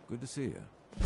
Good to see you.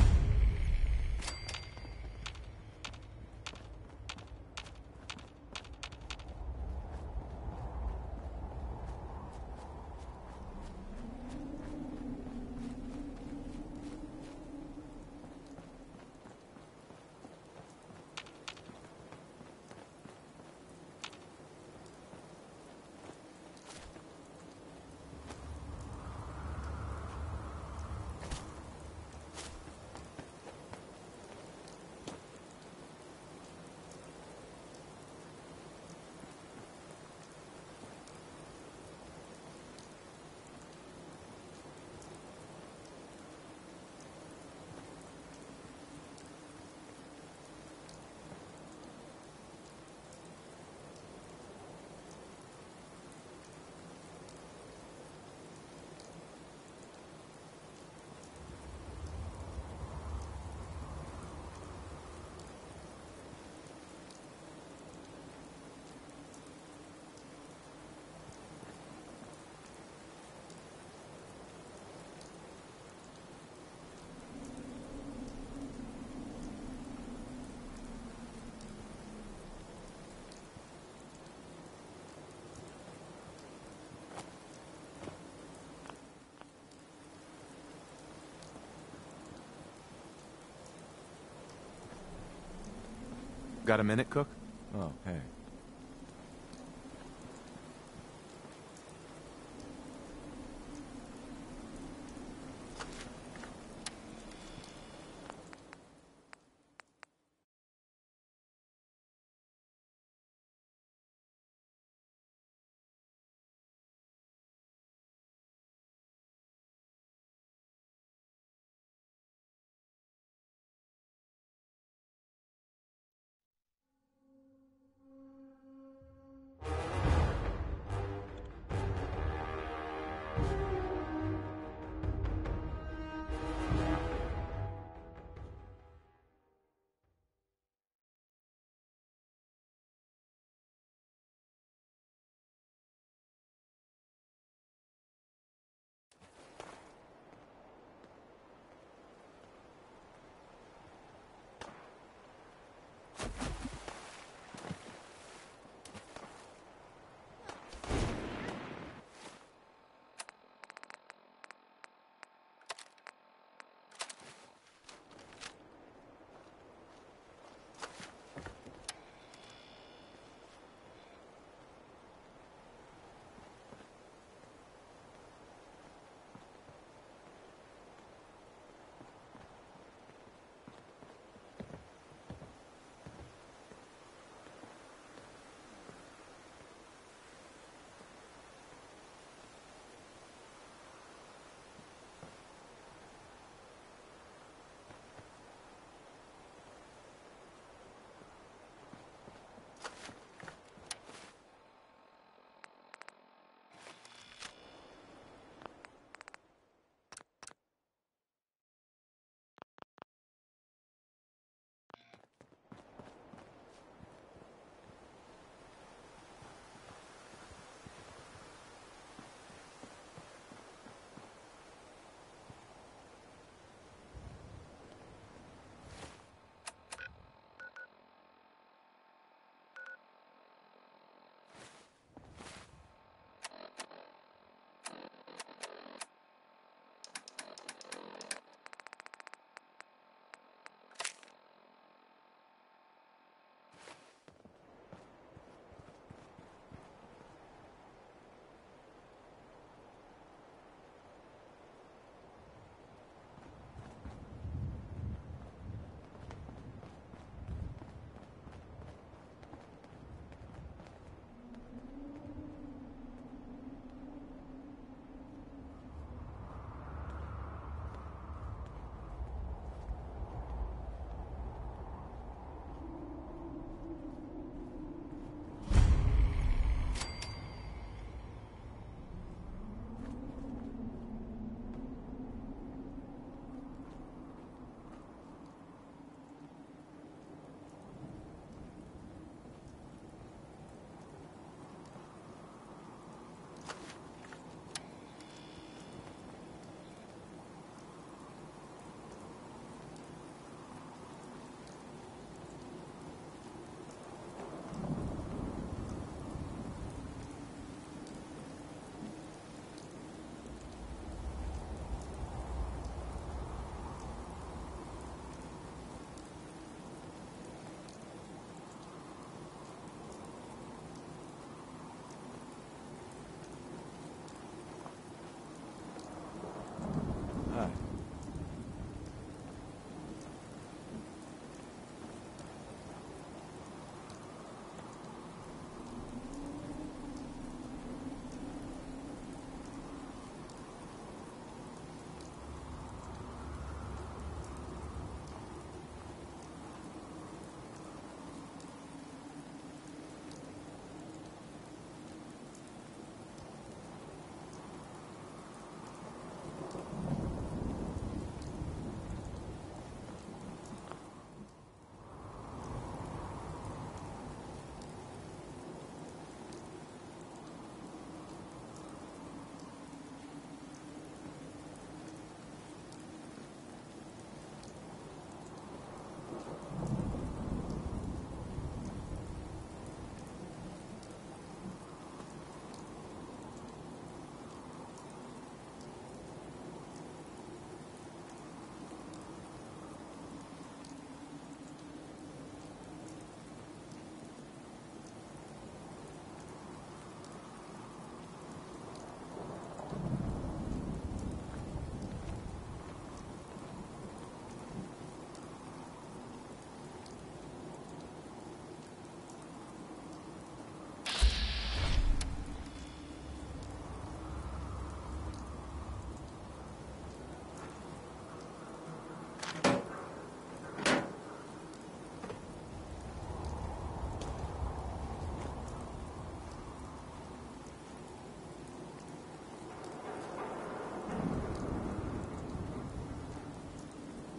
Got a minute, Cook? Oh, hey.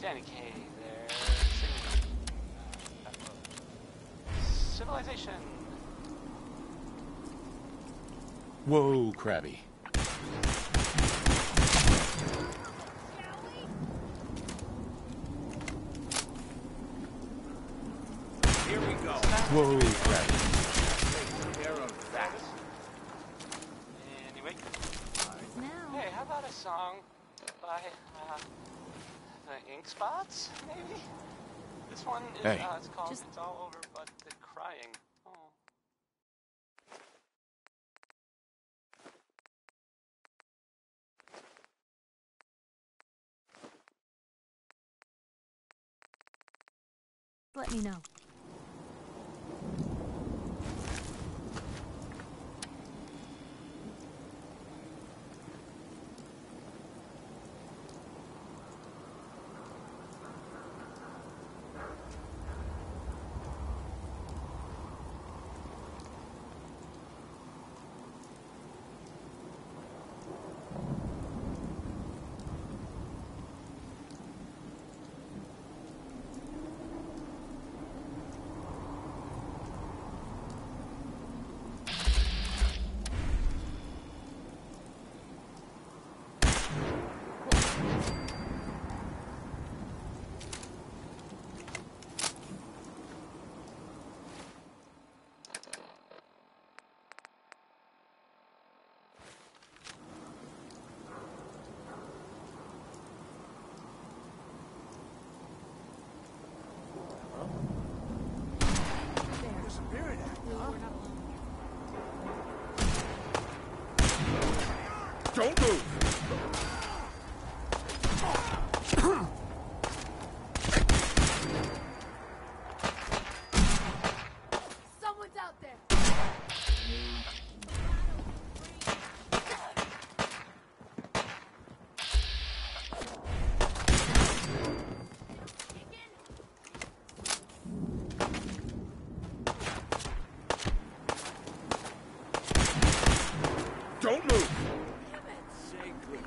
Danny Kaye there singing Civilization. Whoa, Krabby. Here we go. Whoa, Krabby. Take care of that. Anyway, Now. hey, how about a song by the Ink Spots, maybe? This one is Hey. it's called Just- It's All Over But the Crying. Oh. Let me know. Spirit act, huh? Don't move! Someone's out there. Don't move! Sacred.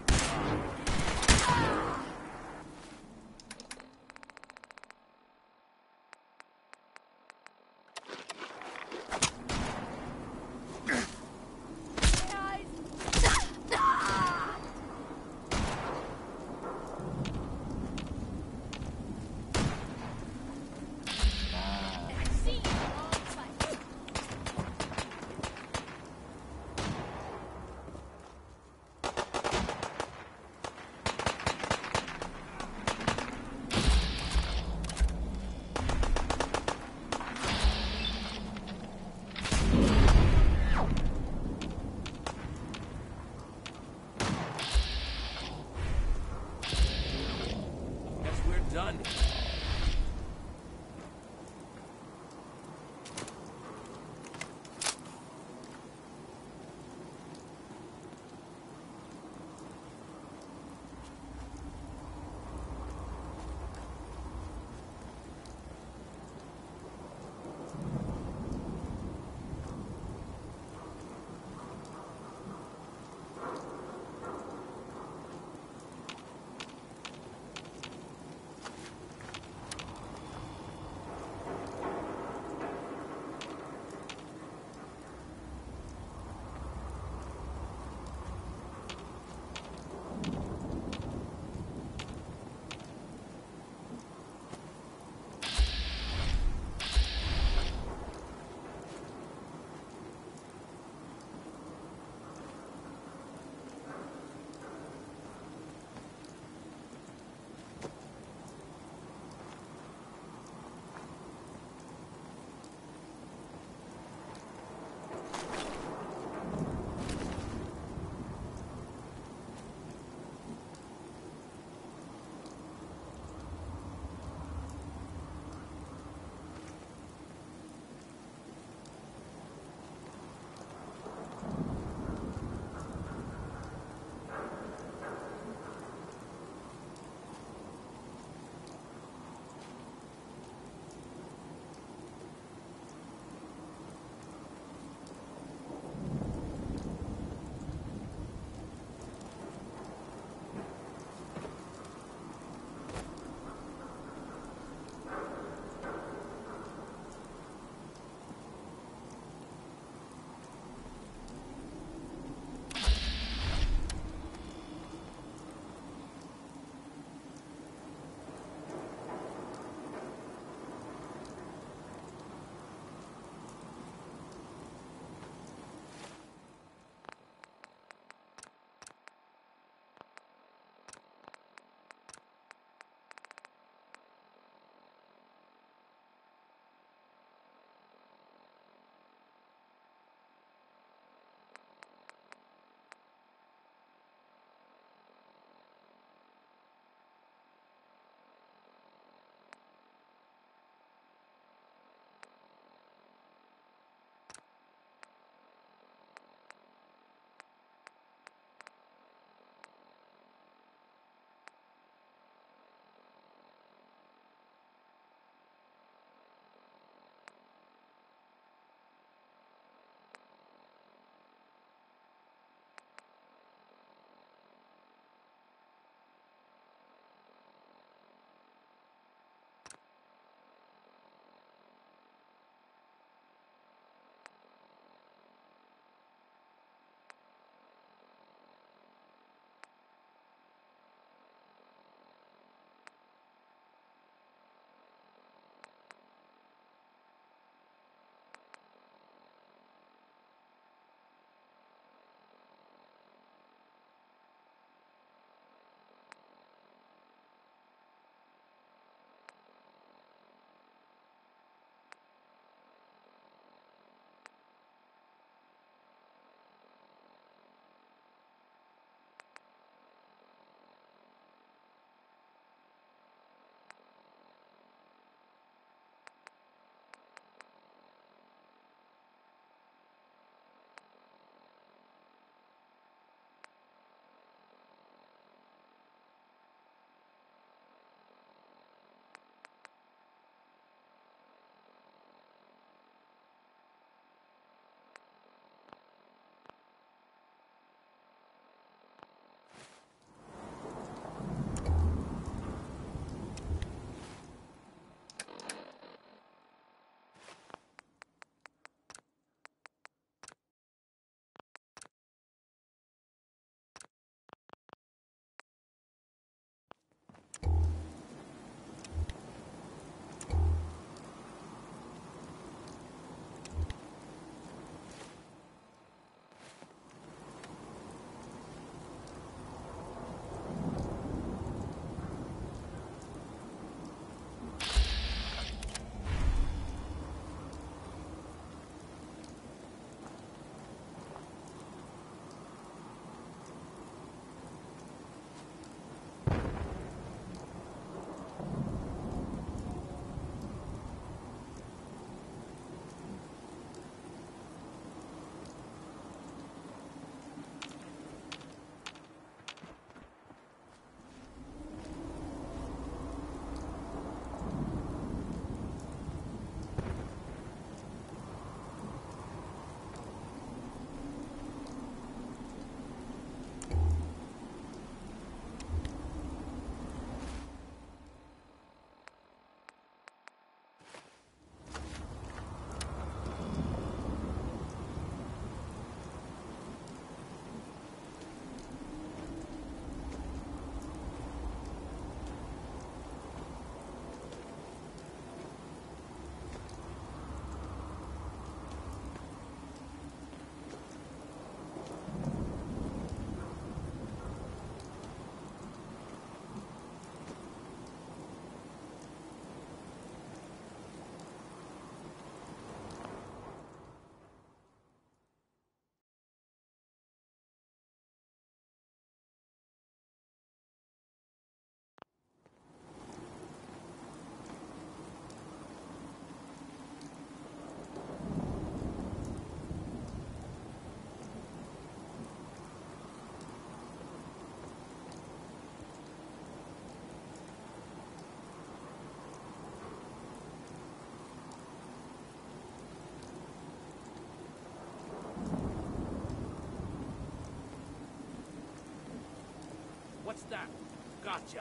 What's that? Gotcha.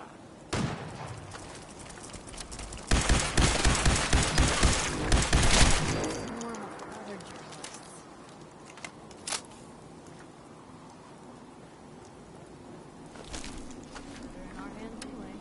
Normal for other journalists. They're in our hands anyway.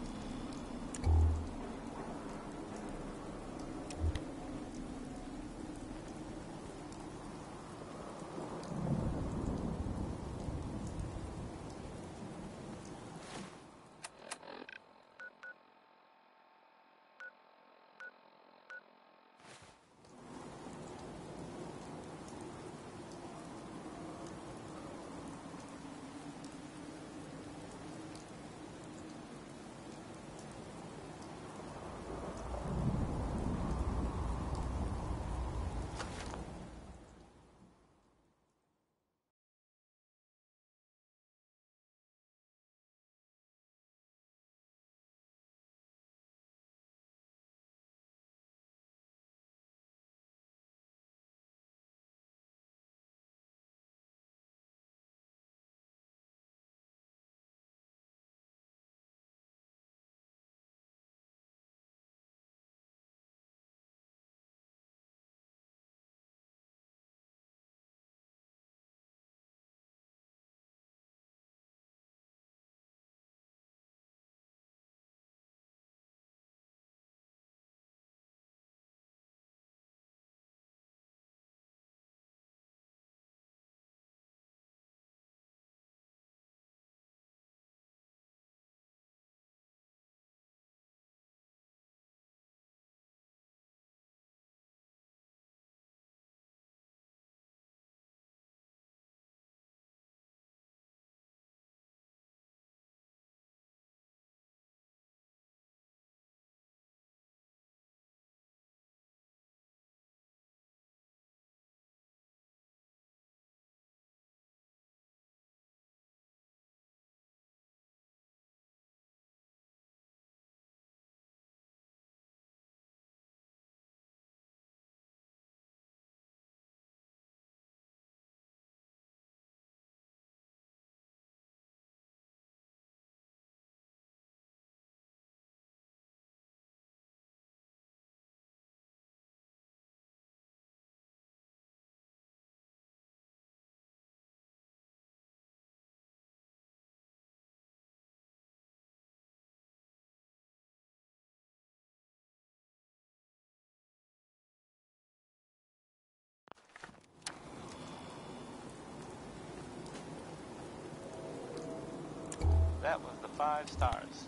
That was the 5 stars.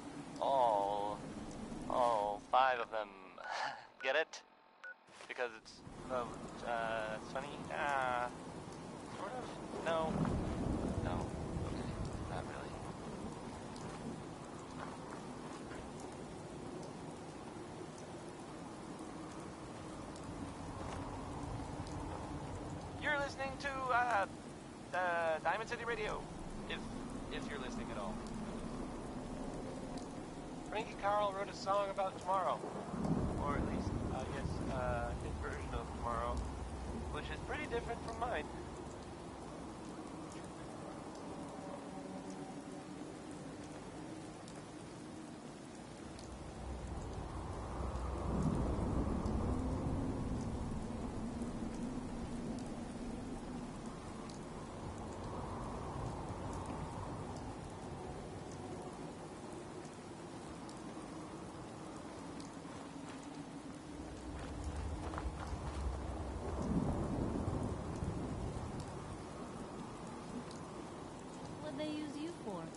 All 5 of them. Get it? Because it's funny? Sort of? No. No. Okay. Not really. You're listening to, Diamond City Radio. If you're listening at all. Frankie Carl wrote a song about tomorrow. Or at least, his version of tomorrow. Which is pretty different from mine. What'd they use you for?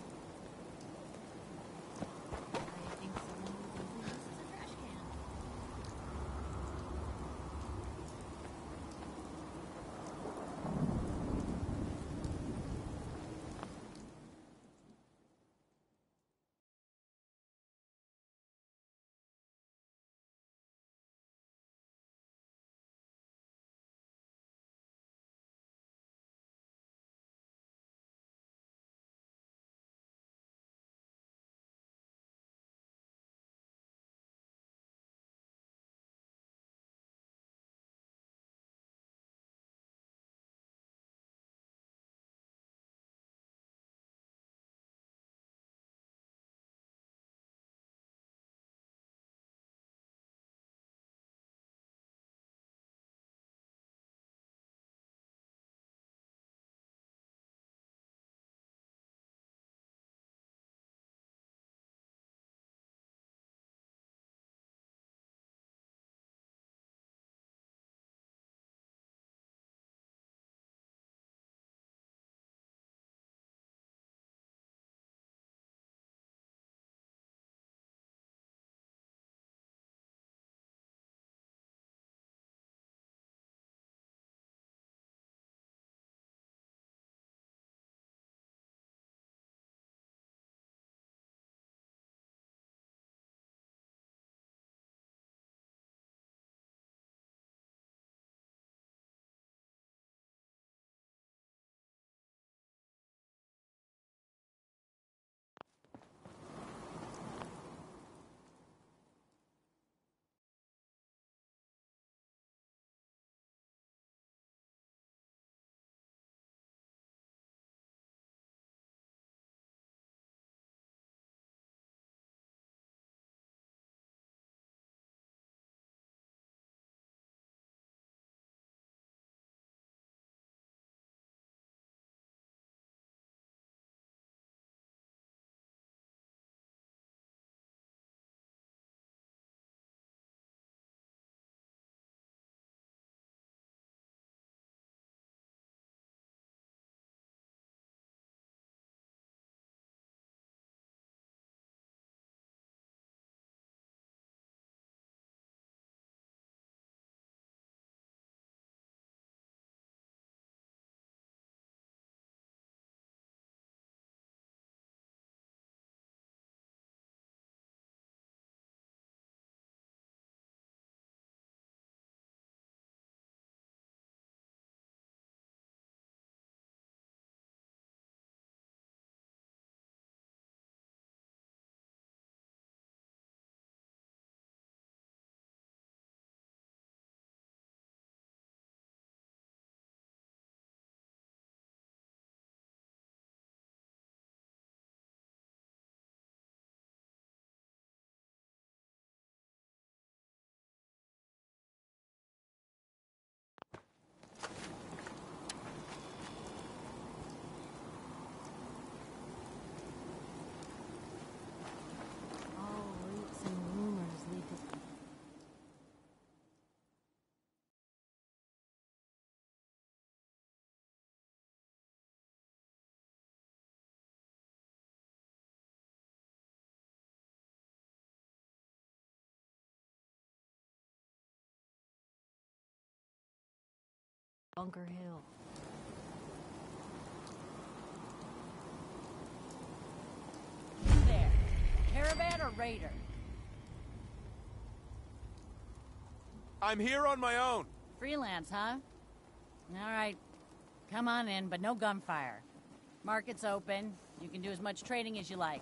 Bunker Hill. You there? Caravan or raider? I'm here on my own. Freelance, huh? All right. Come on in, but no gunfire. Market's open. You can do as much trading as you like.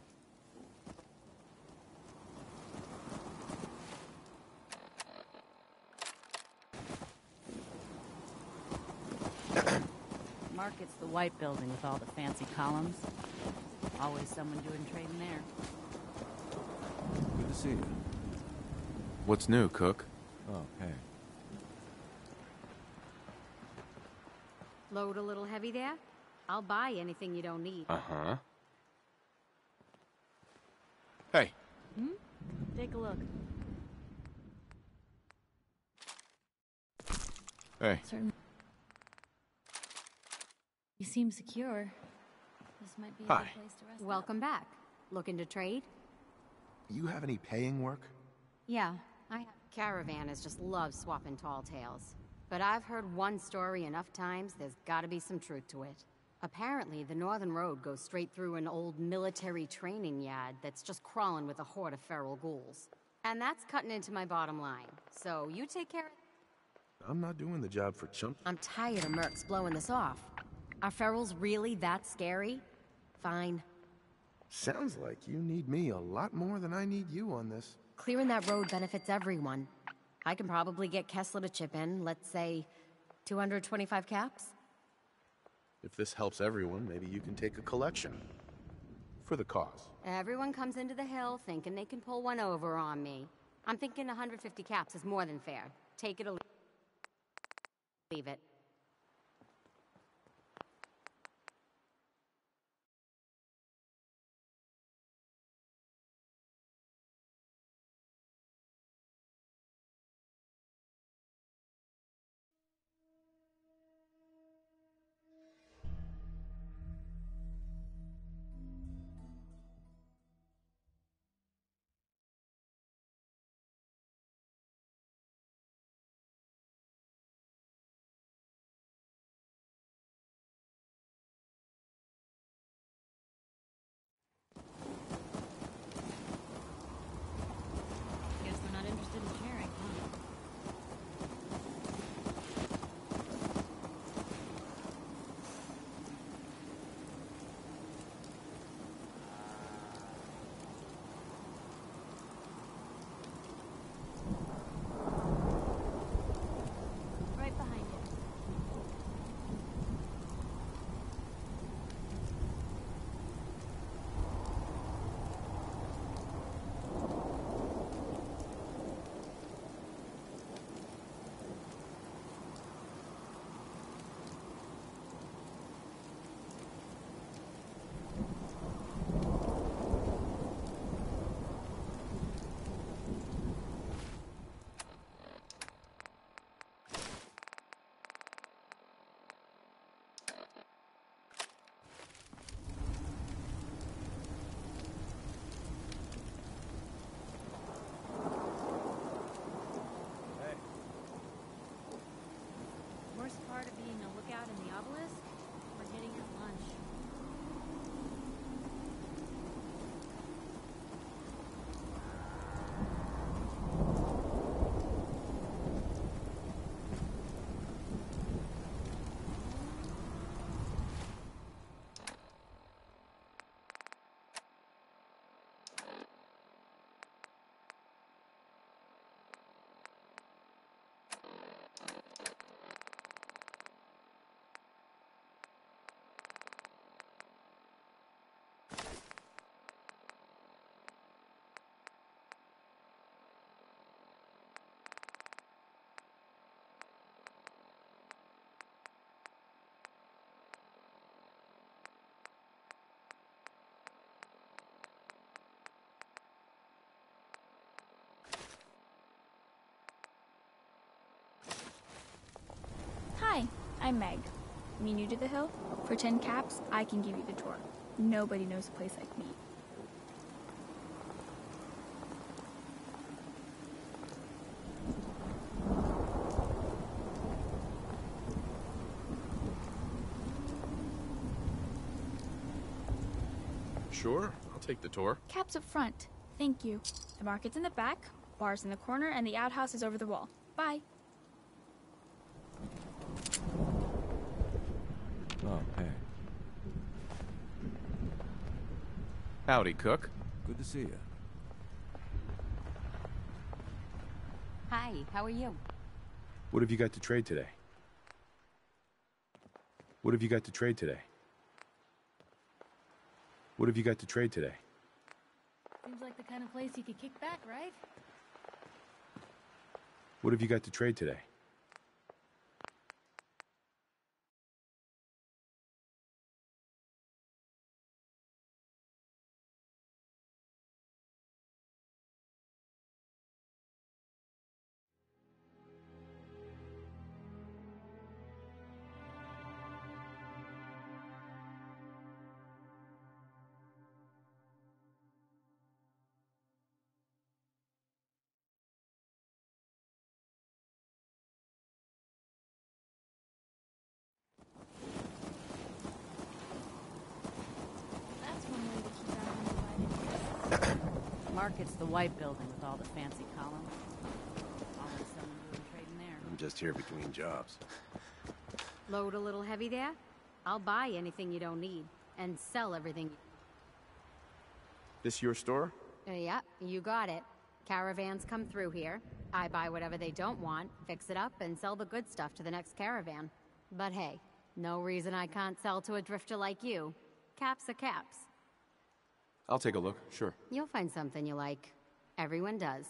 Market's the white building with all the fancy columns. Always someone doing trading there. Good to see you. What's new, Cook? Oh, hey. Load a little heavy there? I'll buy anything you don't need. Uh-huh. Hey. Take a look. Hey. Certainly. You seem secure. This might be a Hi. good place to rest up. Welcome back. Looking to trade? You have any paying work? Yeah, I have. Caravanners just love swapping tall tales. But I've heard one story enough times, there's gotta be some truth to it. Apparently, the Northern Road goes straight through an old military training yard that's just crawling with a horde of feral ghouls. And that's cutting into my bottom line. So you take care of... I'm not doing the job for chump. I'm tired of mercs blowing this off. Are ferals really that scary? Fine. Sounds like you need me a lot more than I need you on this. Clearing that road benefits everyone. I can probably get Kessler to chip in, let's say, 225 caps? If this helps everyone, maybe you can take a collection. For the cause. Everyone comes into the hill thinking they can pull one over on me. I'm thinking 150 caps is more than fair. Take it or leave it. Guess they're not interested in sharing, huh? Right behind you. Worst part of being a lookout in the obelisk? We're getting at lunch. Hi, I'm Meg. Me new to the hill? For 10 caps, I can give you the tour. Nobody knows a place like me. Sure, I'll take the tour. Caps up front. Thank you. The market's in the back, bar's in the corner, and the outhouse is over the wall. Bye. Oh, hey. Howdy, Cook. Good to see you. Hi, how are you? What have you got to trade today? What have you got to trade today? What have you got to trade today? Seems like the kind of place you could kick back, right? What have you got to trade today? That's one way to keep everyone invited. Market's the white building with all the fancy columns. Always someone doing trading there. I'm just here between jobs. Load a little heavy there? I'll buy anything you don't need, and sell everything. This your store? Yeah, you got it. Caravans come through here. I buy whatever they don't want, fix it up, and sell the good stuff to the next caravan. But hey, no reason I can't sell to a drifter like you. Caps are caps. I'll take a look, sure. You'll find something you like. Everyone does.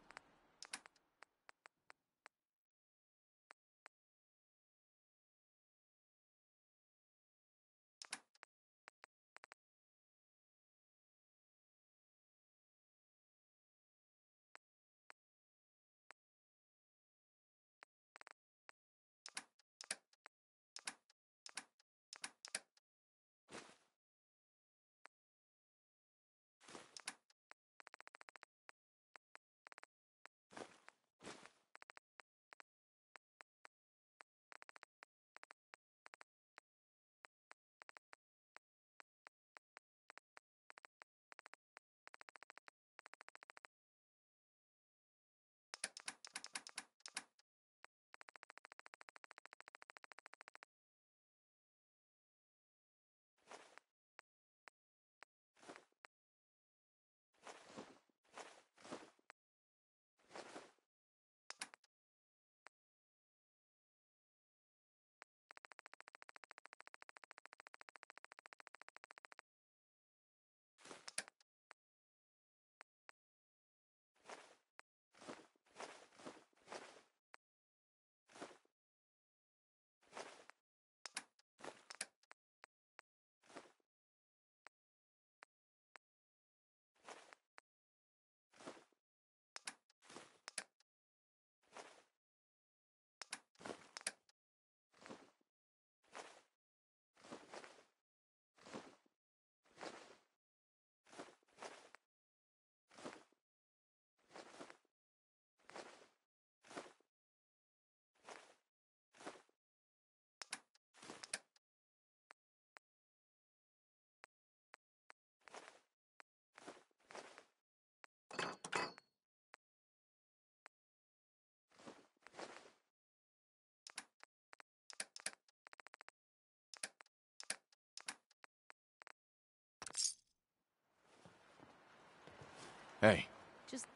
Hey, Just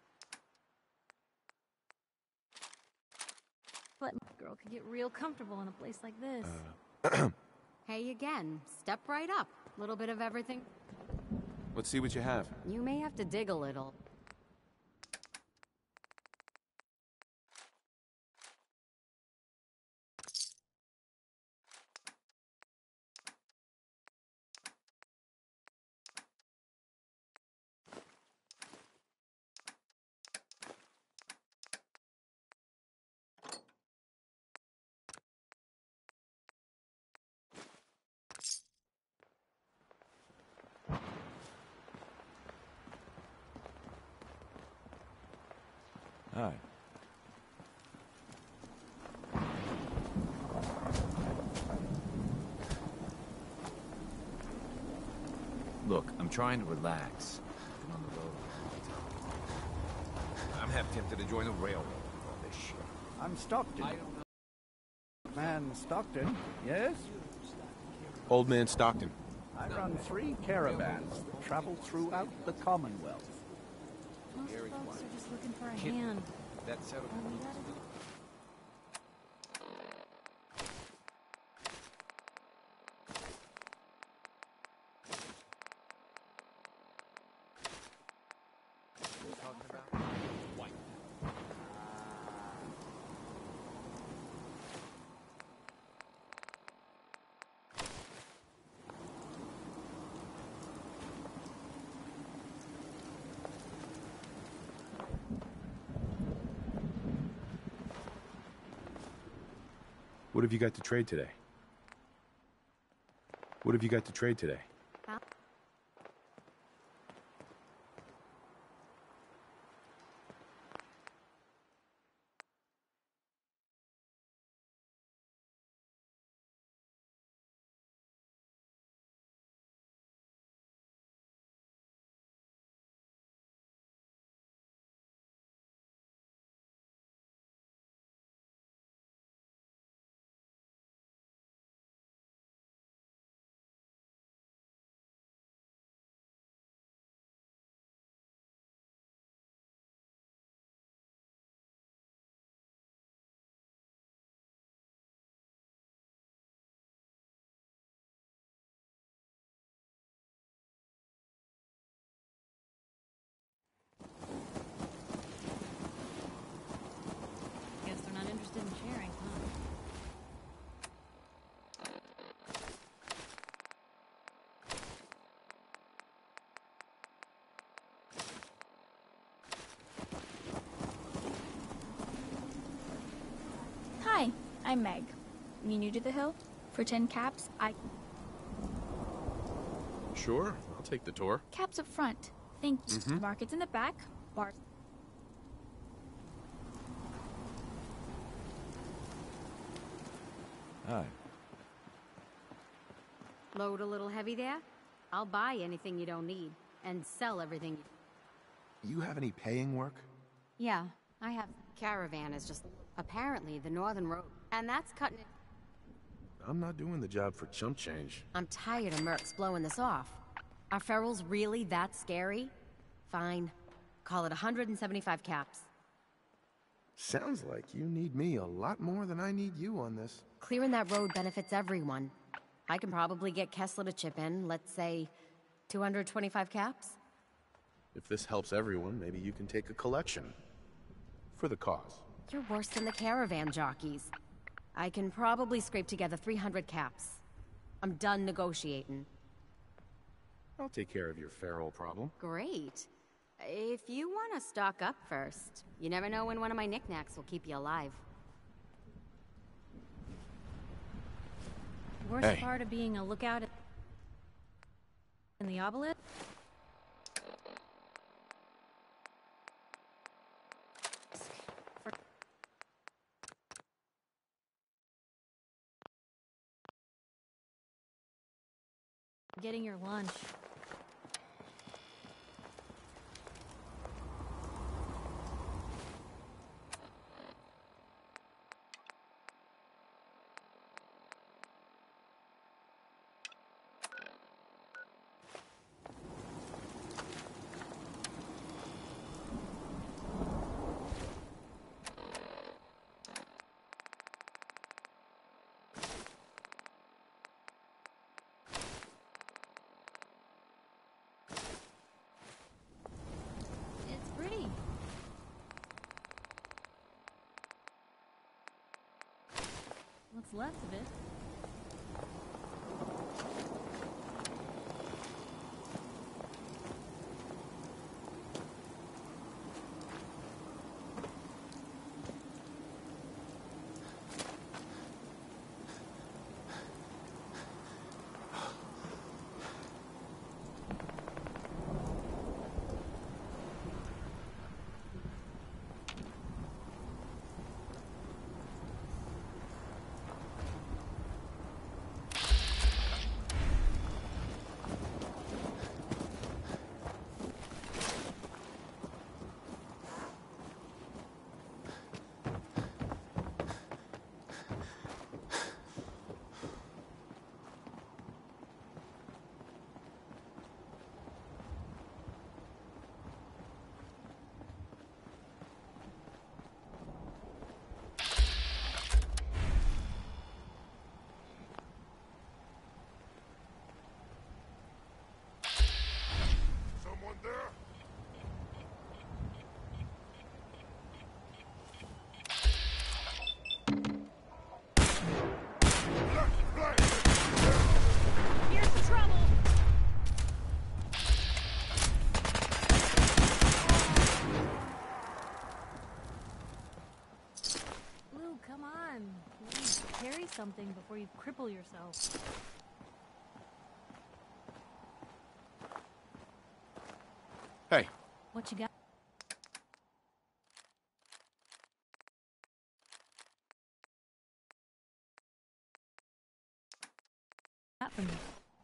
let girl could get real comfortable in a place like this. Hey again, step right up. Little bit of everything. let's see what you have. You may have to dig a little. Hi. Look, I'm trying to relax. Been on the road a long time. I'm half tempted to join the railroad with all this shit. I'm Stockton. Man Stockton, yes? Old man Stockton. I run 3 caravans that travel throughout the Commonwealth. Most folks are just looking for a hand. That settled. All we gotta do. What have you got to trade today? What have you got to trade today? Huh? Guess they're not interested in sharing, huh? Hi, I'm Meg. You new to the hill? For 10 caps, Sure, I'll take the tour. caps up front. Thank you. Markets in the back. Bars. Hi. Load a little heavy there? I'll buy anything you don't need and sell everything. You have any paying work? Yeah, I have. Caravan is just apparently the northern road, and that's cutting it. I'm not doing the job for chump change. I'm tired of mercs blowing this off. Are ferals really that scary? Fine. Call it 175 caps. Sounds like you need me a lot more than I need you on this. Clearing that road benefits everyone. I can probably get Kessler to chip in, let's say, 225 caps? If this helps everyone, maybe you can take a collection. For the cause. You're worse than the caravan jockeys. I can probably scrape together 300 caps. I'm done negotiating. I'll take care of your feral problem. Great. If you want to stock up first, you never know when one of my knickknacks will keep you alive. Worst Hey. part of being a lookout in the obelisk? Getting your lunch. It's pretty. What's left of it? something before you cripple yourself. Hey, What you got? Got for me?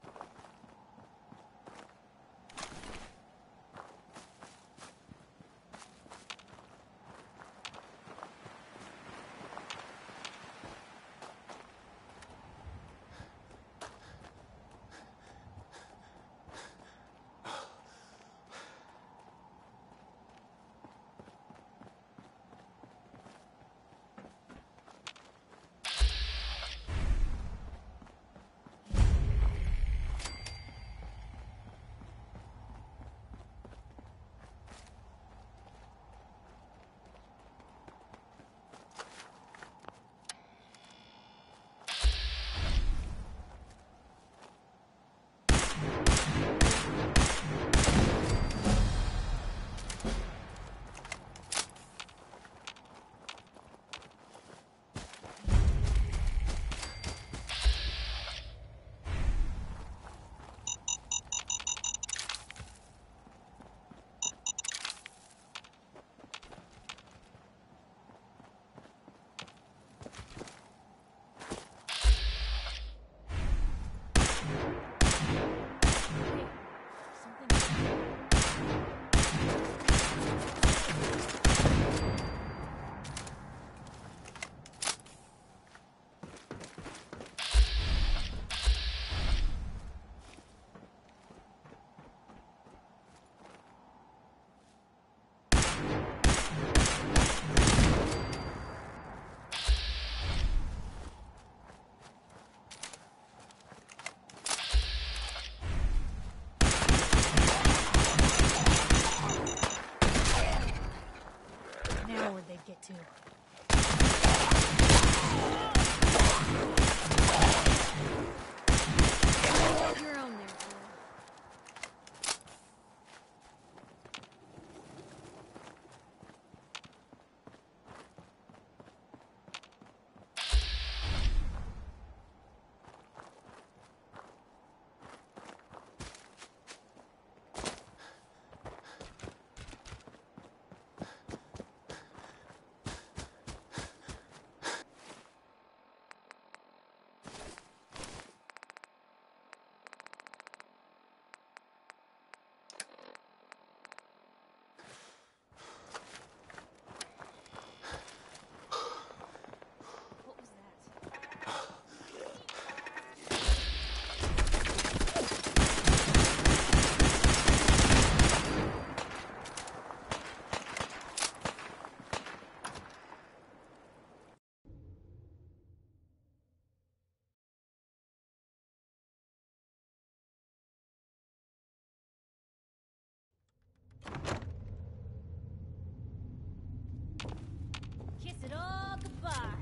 Now where'd they get to? Hold your own there, girl. What was that? Kiss it all goodbye.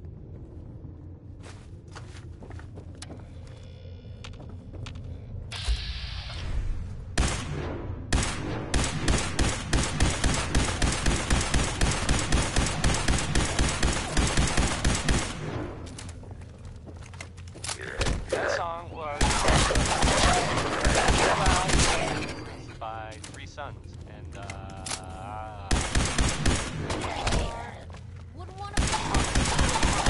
That song was by Three Sons, and Wouldn't want to.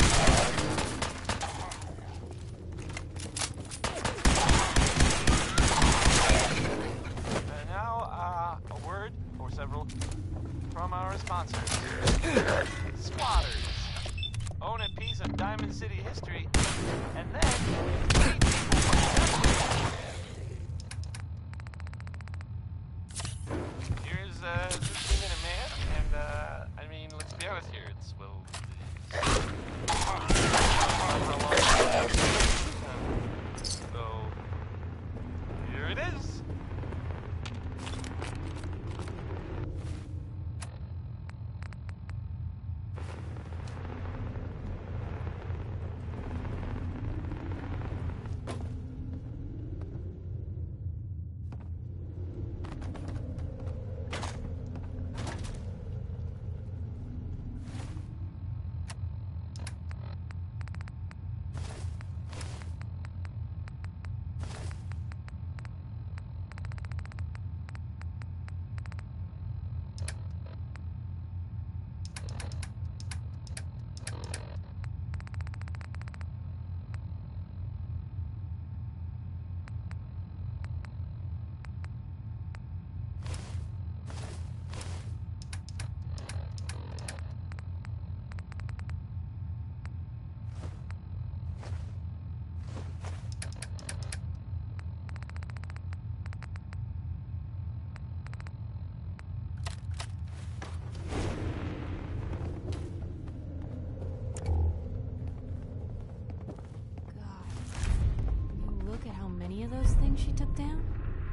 and now a word or several from our sponsors. Squatters own a piece of Diamond City history, and then pay people for nothing. Here's this thing in a man, and I mean, let's be honest here. It's so here it is. she took down?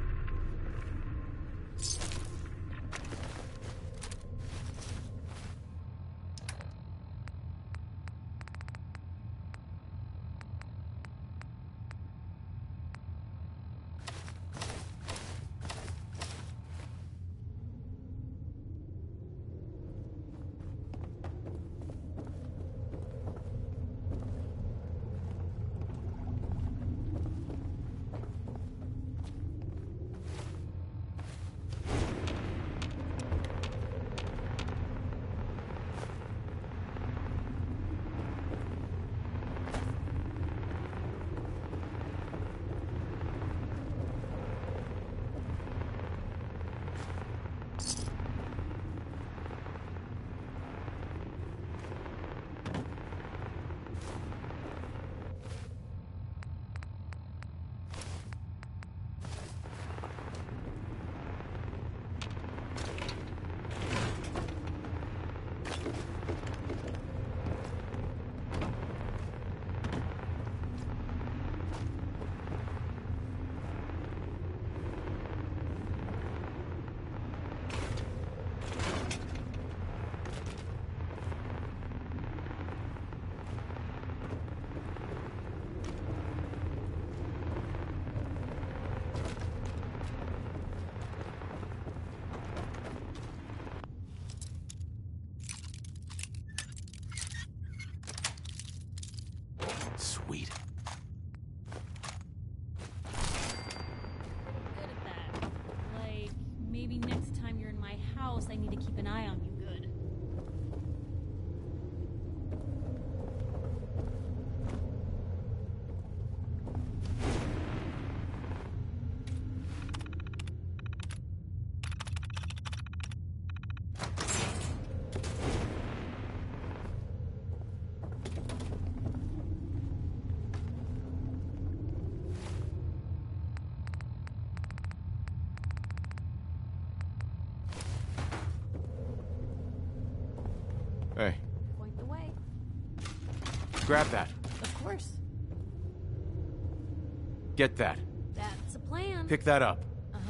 Sweet. Good at that. Like, maybe next time you're in my house, I need to keep an eye on you good. Hey, Point the way. grab that. Of course. Get that. That's a plan. Pick that up. Uh-huh.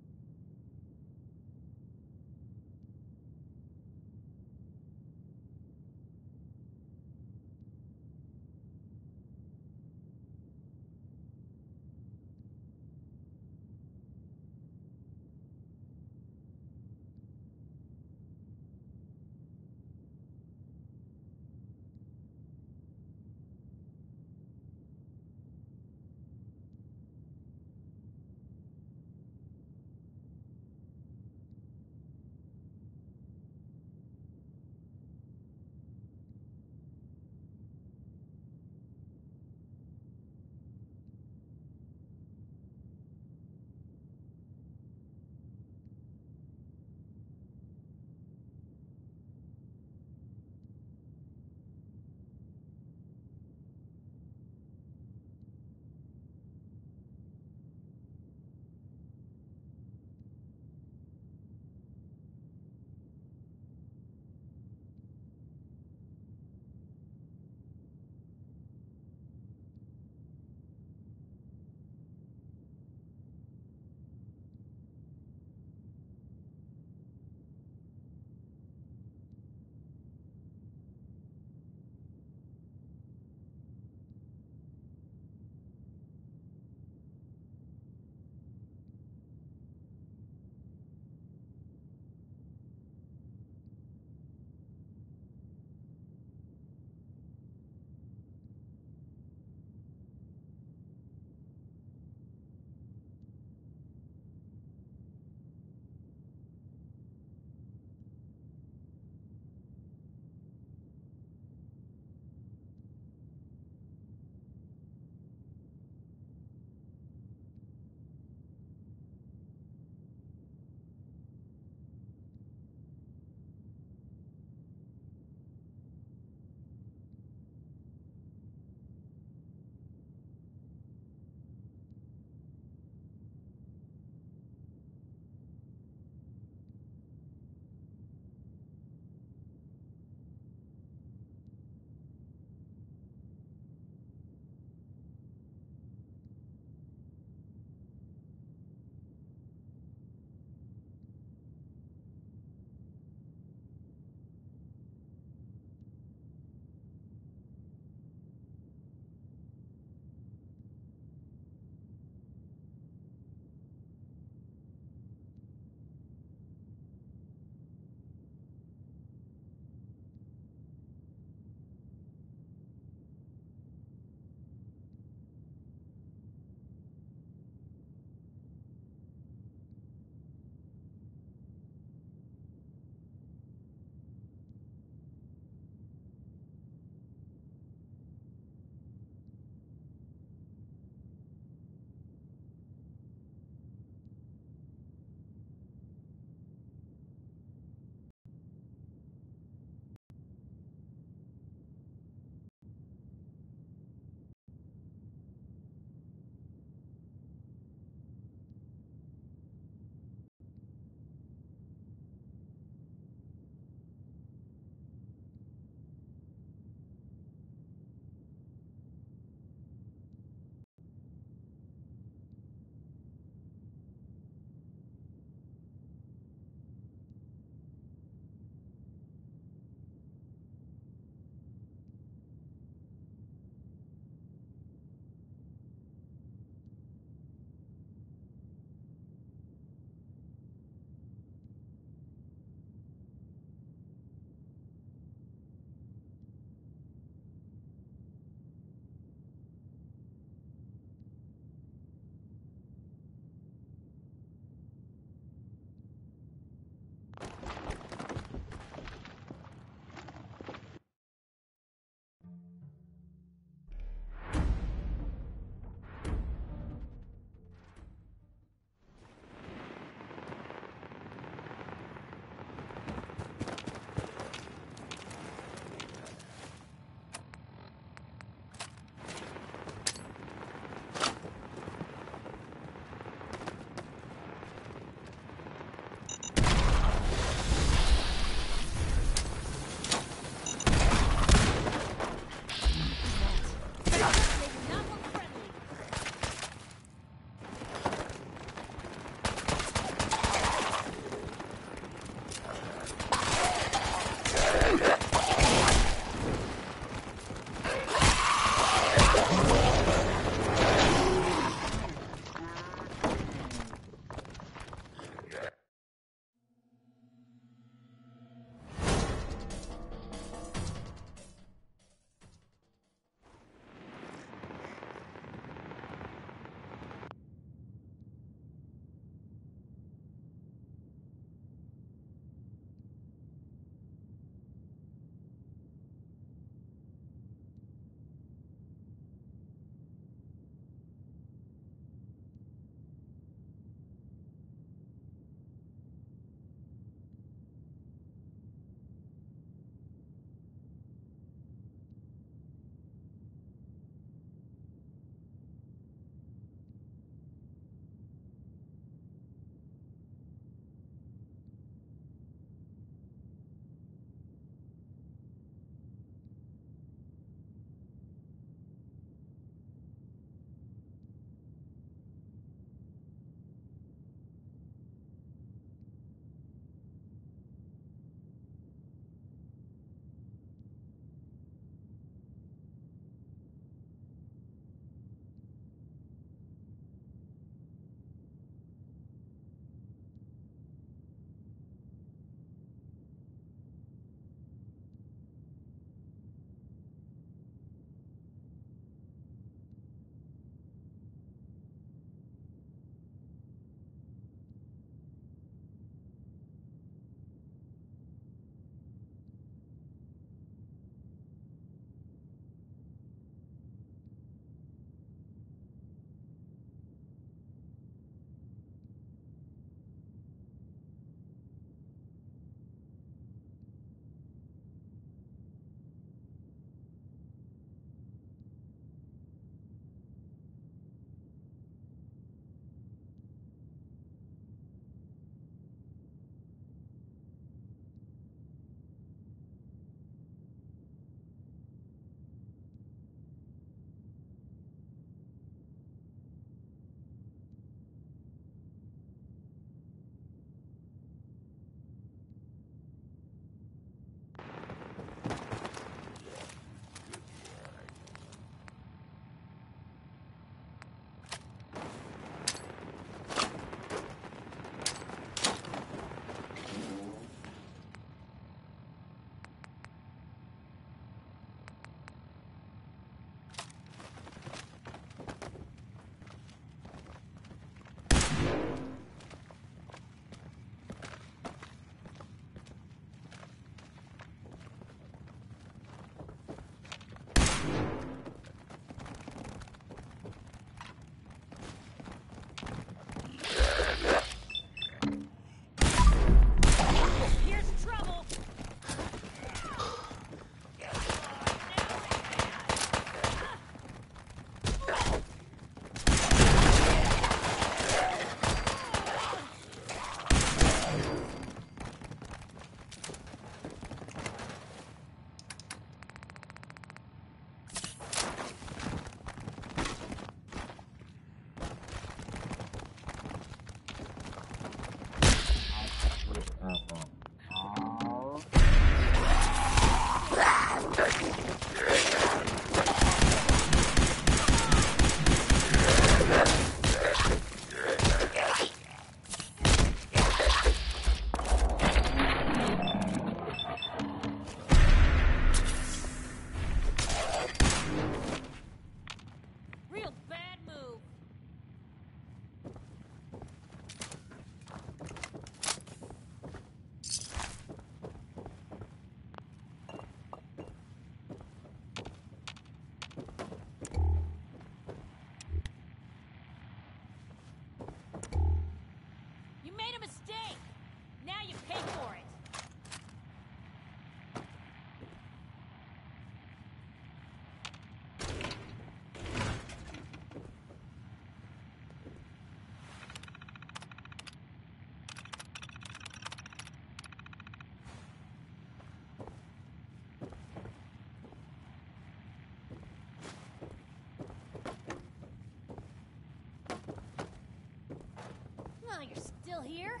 Oh, you're still here?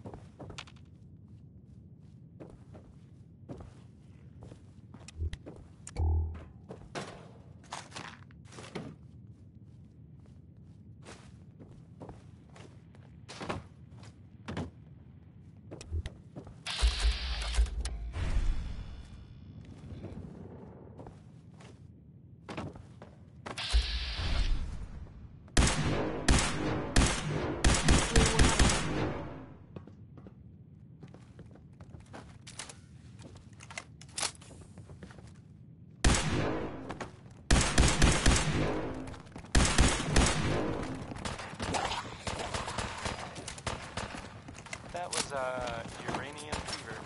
That was Uranium Fever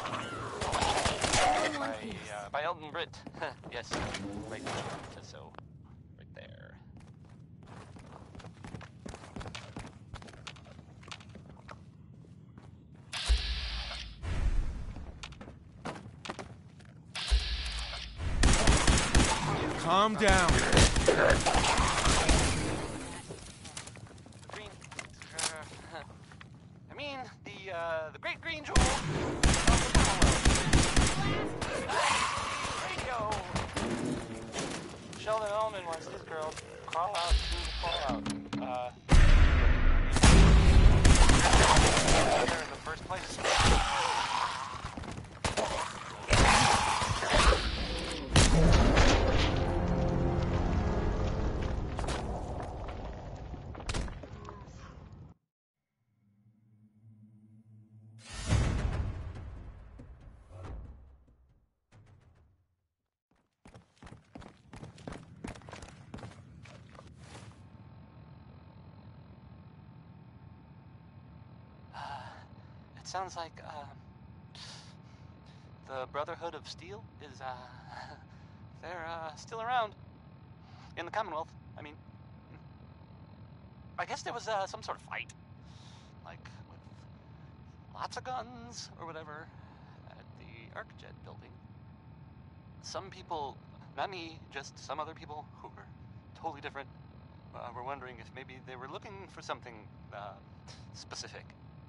by Elton Britt. Yes, right there. So, right there. Calm down. Green. I mean, the Great Green Jewel of the Commonwealth. Radio. Sheldon Ullman wants his girl to crawl out to the fallout. There in the first place. It sounds like, the Brotherhood of Steel is, they're, still around. In the Commonwealth, I mean. I guess there was, some sort of fight. Like, with lots of guns, or whatever, at the ArcJet building. Some people, not me, just some other people who were totally different, were wondering if maybe they were looking for something, specific.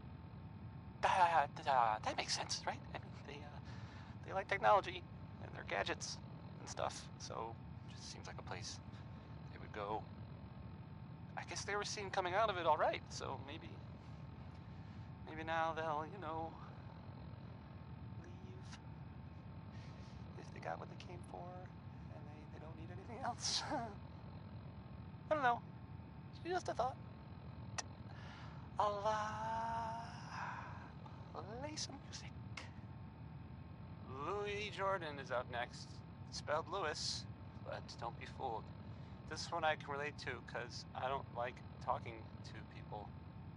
That makes sense, right? I mean, they like technology and their gadgets and stuff, so it just seems like a place they would go. I guess they were seen coming out of it all right, so maybe now they'll, you know, leave if they got what they came for and they don't need anything else. I don't know. It's just a thought. I'll play some music. Louis Jordan is out next. It's spelled Lewis, but don't be fooled. This one I can relate to because I don't like talking to people.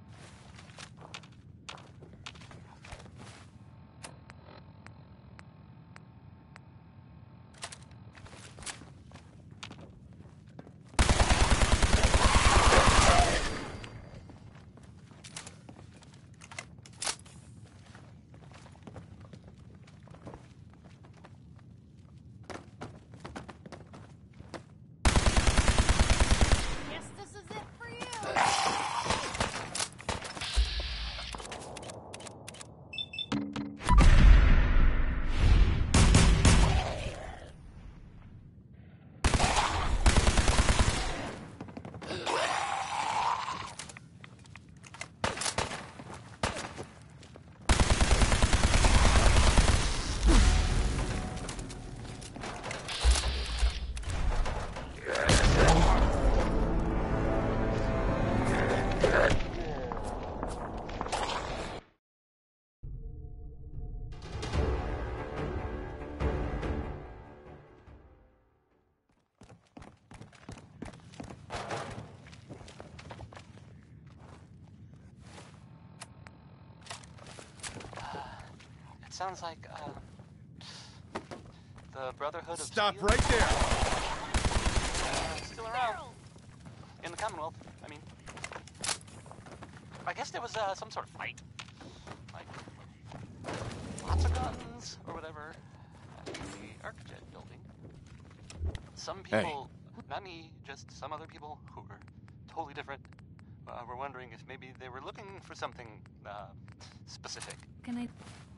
Sounds like, the Brotherhood of Stop Steel? right there! Still around. In the Commonwealth, I mean. I guess there was, some sort of fight. Like, lots of guns, or whatever, at the ArcJet building. Some people, not me, just some other people who were totally different, were wondering if maybe they were looking for something specific. Can I...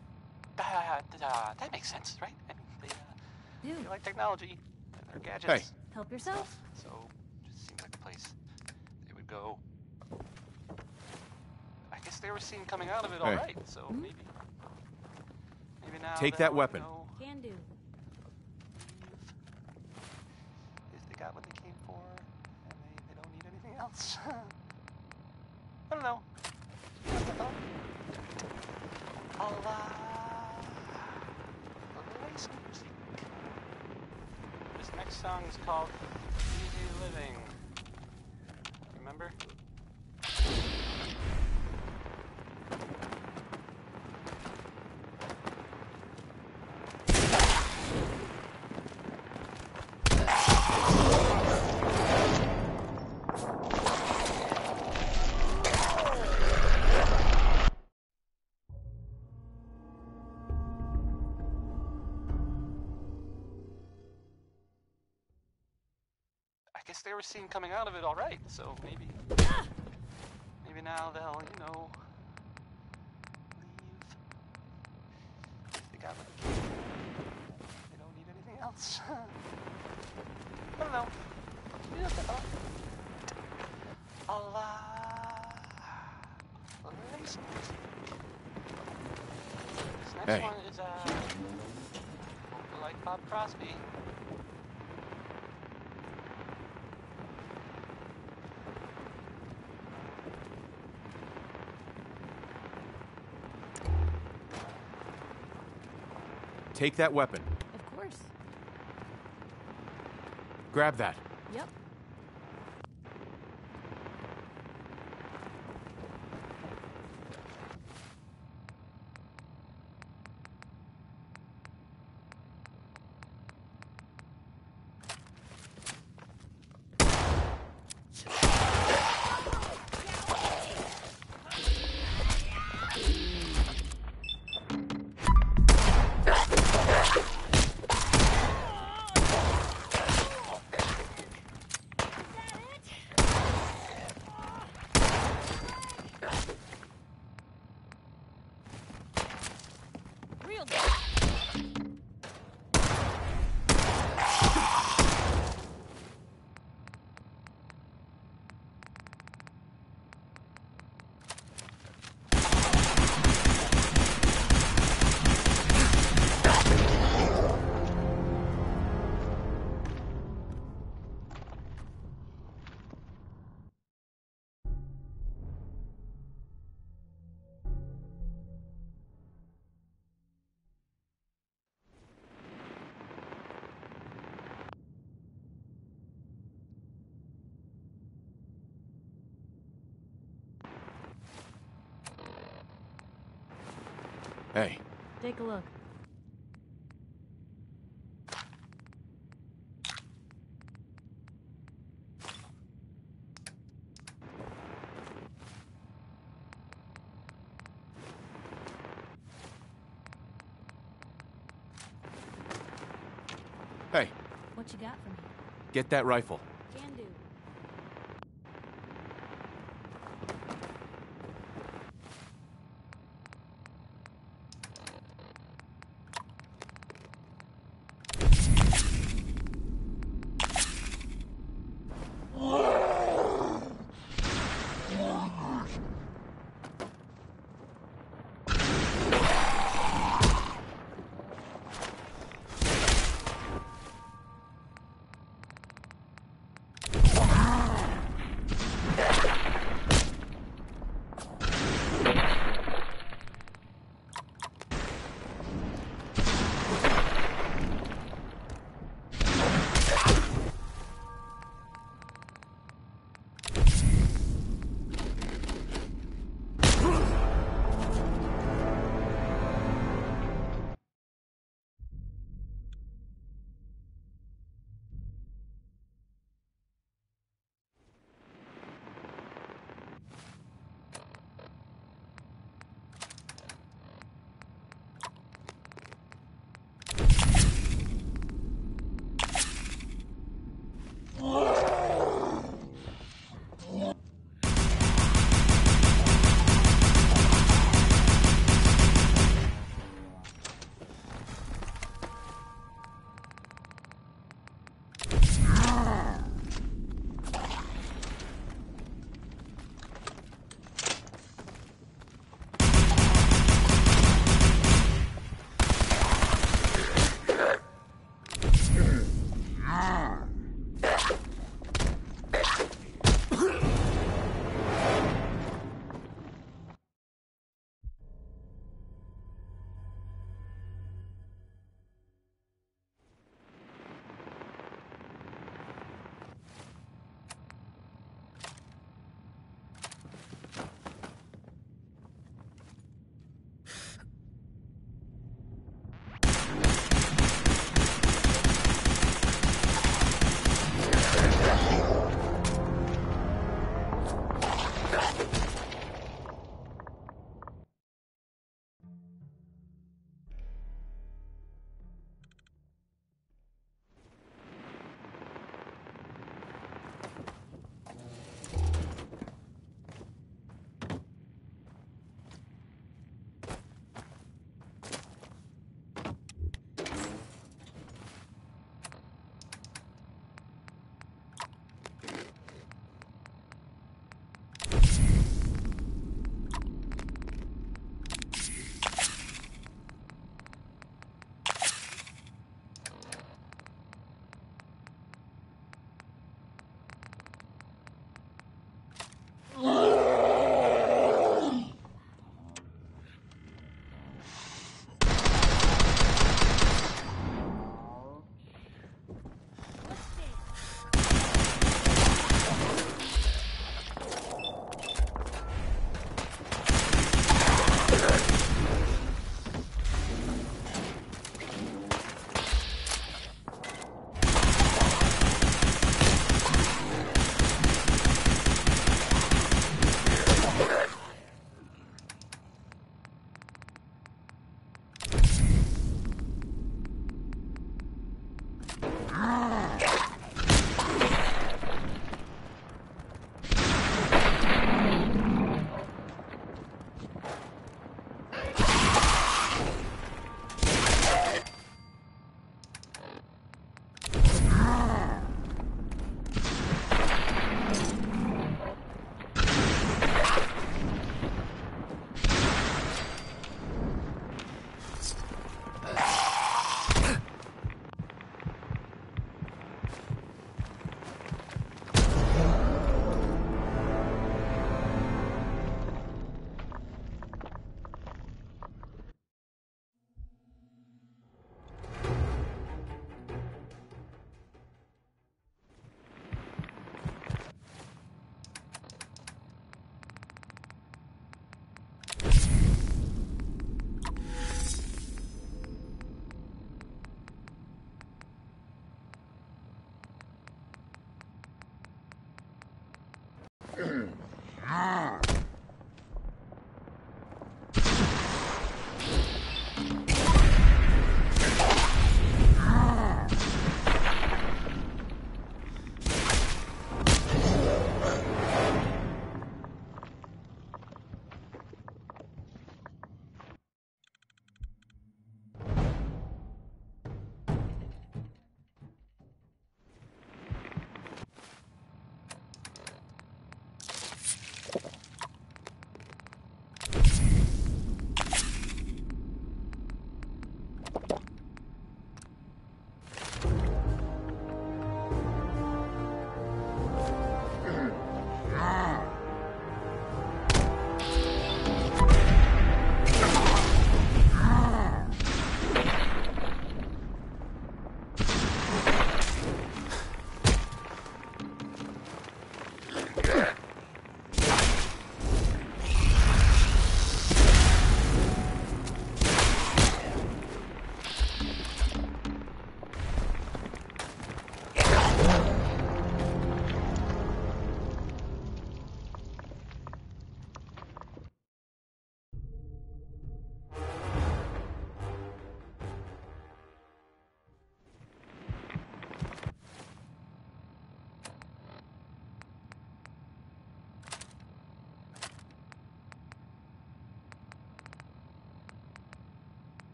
That makes sense, right? I mean, they like technology and their gadgets. Hey. Help yourself? So, just seemed like a place they would go. I guess they were seen coming out of it all right, so maybe now Take that weapon. Can do. If they got what they came for, and they don't need anything else. I don't know. This next song is called Easy Living. Remember? I guess they were seen coming out of it all right, so maybe now they'll, you know, leave. If they got what they came for, they don't need anything else. I don't know. This next one is, like Bob Crosby. Take that weapon. Of course. Grab that. Yep. Hey. Take a look. Hey. What you got for me? Get that rifle. Can do.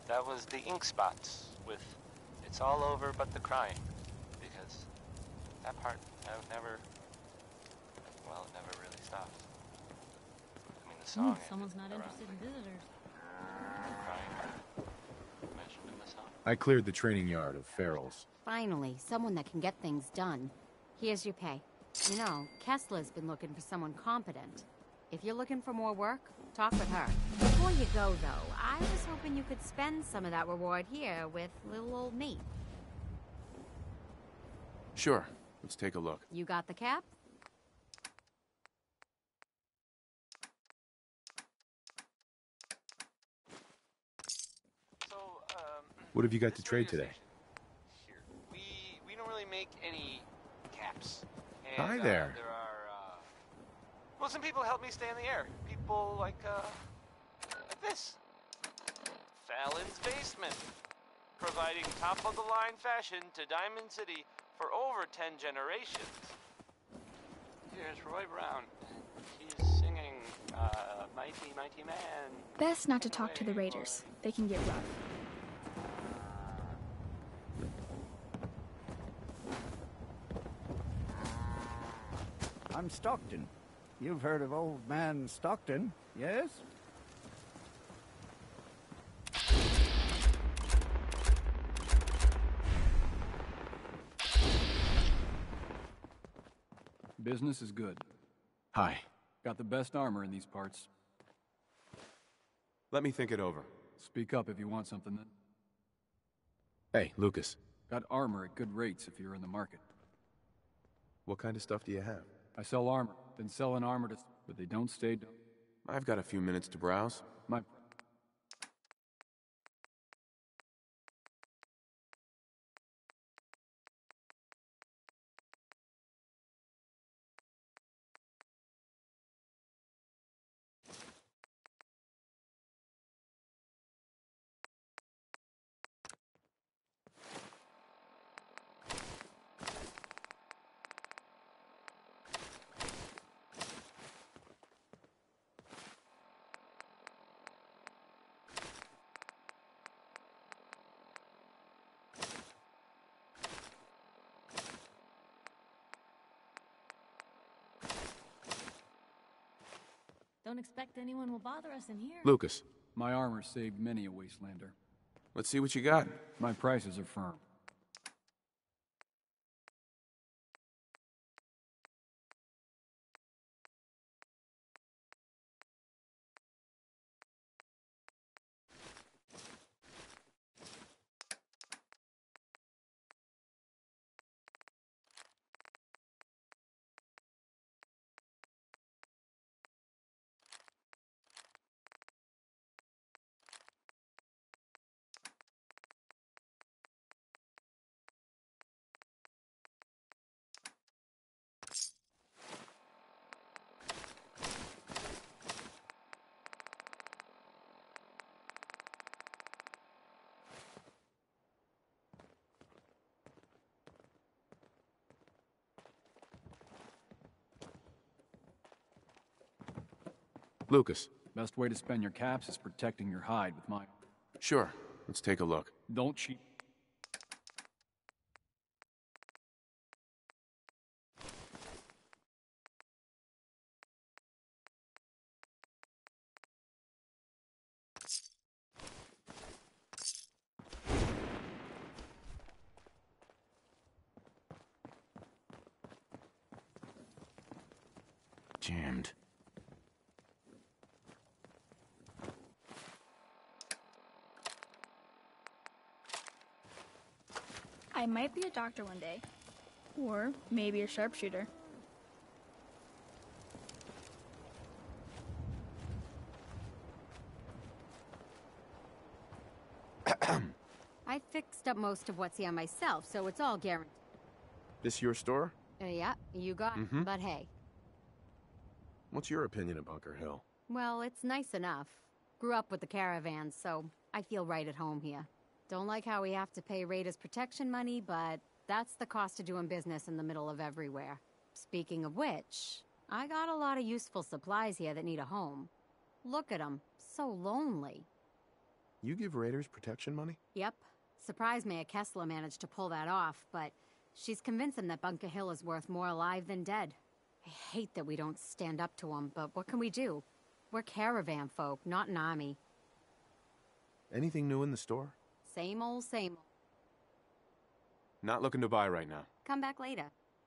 That was the ink spots with "It's all over but the crying," because that part never, well, it never really stops. I mean, the song. Someone's not interested in visitors. Crying mentioned in the song. I cleared the training yard of ferals. Finally, someone that can get things done. Here's your pay. You know, Kessler's been looking for someone competent. If you're looking for more work, talk with her. Before you go, though, I was hoping you could spend some of that reward here with little old me. Sure. Let's take a look. You got the cap? So, What have you got this to trade radio today? station here, we don't really make any caps. Hi And, there. There are, well, some people help me stay in the air. People like this. Fallon's Basement. Providing top-of-the-line fashion to Diamond City for over 10 generations. Here's Roy Brown. He's singing, Mighty, Mighty Man. Best not to talk to the raiders. They can get rough. I'm Stockton. You've heard of Old Man Stockton, yes? Business is good. Hi. Got the best armor in these parts. Let me think it over. Speak up if you want something then. Hey, Lucas. Got armor at good rates if you're in the market. What kind of stuff do you have? I sell armor, then sell an armor to... But they don't stay... I've got a few minutes to browse. My... Don't expect anyone will bother us in here. Lucas. My armor saved many a wastelander. Let's see what you got. My prices are firm. Lucas. Best way to spend your caps is protecting your hide with mine. Sure. Let's take a look. Don't cheat. Jammed. I might be a doctor one day. Or maybe a sharpshooter. I fixed up most of what's here myself, so it's all guaranteed. This your store? Yeah, you got it. But hey, What's your opinion of Bunker Hill? well, it's nice enough. Grew up with the caravans, so I feel right at home here. Don't like how we have to pay raiders protection money, but that's the cost of doing business in the middle of everywhere. Speaking of which, I got a lot of useful supplies here that need a home. Look at them, so lonely. You give raiders protection money? Yep. Surprised Mayor Kessler managed to pull that off, but she's convinced him that Bunker Hill is worth more alive than dead. I hate that we don't stand up to him, but what can we do? We're caravan folk, not an army. Anything new in the store? Same old, same old. Not looking to buy right now. Come back later.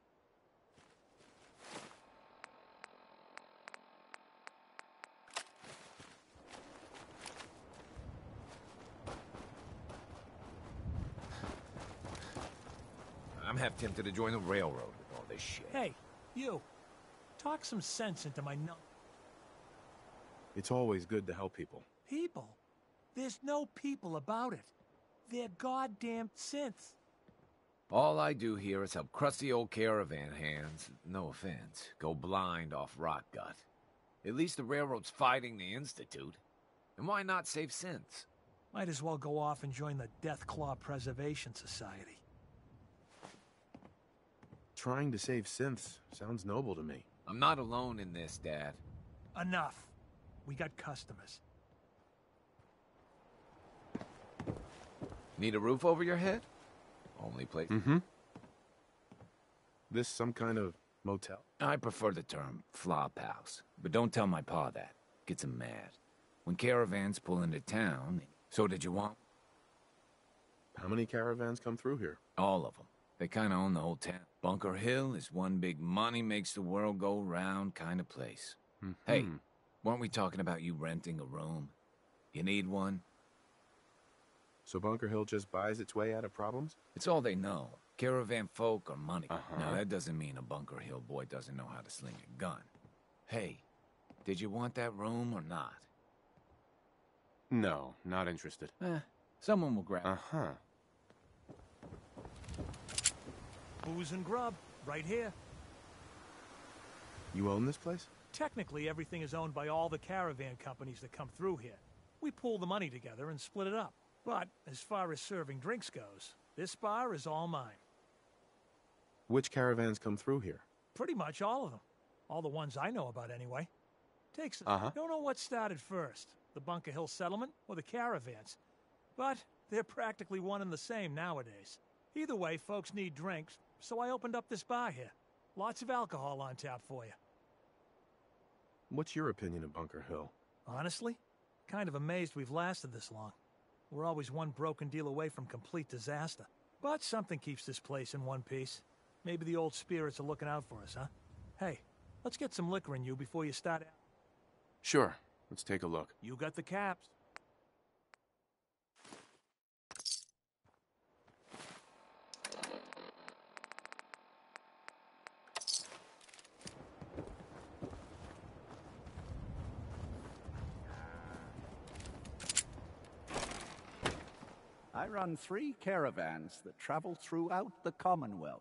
I'm half tempted to join the railroad with all this shit. Hey, you. Talk some sense into my It's always good to help people. People? There's no people about it. They're goddamn synths. All I do here is help crusty old caravan hands, no offense, go blind off rot gut. At least the railroad's fighting the Institute. And why not save synths? Might as well go off and join the Deathclaw Preservation Society. Trying to save synths sounds noble to me. I'm not alone in this, Dad. Enough. We got customers. Need a roof over your head? Only place. Mm-hmm. This some kind of motel? I prefer the term flop house, but don't tell my pa that. Gets him mad. When caravans pull into town, so did you want? How many caravans come through here? All of them. They kind of own the whole town. Bunker Hill is one big money makes the world go round kind of place. Mm-hmm. Hey, weren't we talking about you renting a room? You need one? So Bunker Hill just buys its way out of problems? It's all they know. Caravan folk are money. Uh-huh. Now, that doesn't mean a Bunker Hill boy doesn't know how to sling a gun. Hey, did you want that room or not? No, not interested. Someone will grab it. Uh-huh. Booze and grub, right here. You own this place? Technically, everything is owned by all the caravan companies that come through here. We pool the money together and split it up. But as far as serving drinks goes, this bar is all mine. Which caravans come through here? Pretty much all of them. All the ones I know about, anyway. Takes Don't know what started first, the Bunker Hill settlement or the caravans. But they're practically one and the same nowadays. Either way, folks need drinks, so I opened up this bar here. Lots of alcohol on tap for you. What's your opinion of Bunker Hill? Honestly, kind of amazed we've lasted this long. We're always one broken deal away from complete disaster. But something keeps this place in one piece. Maybe the old spirits are looking out for us, huh? Hey, let's get some liquor in you before you start out. Sure. Let's take a look. You got the caps. I run 3 caravans that travel throughout the Commonwealth.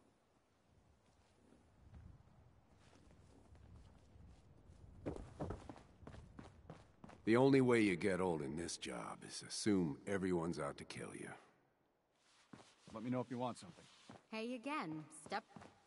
The only way you get old in this job is assume everyone's out to kill you. Let me know if you want something. Hey again. Step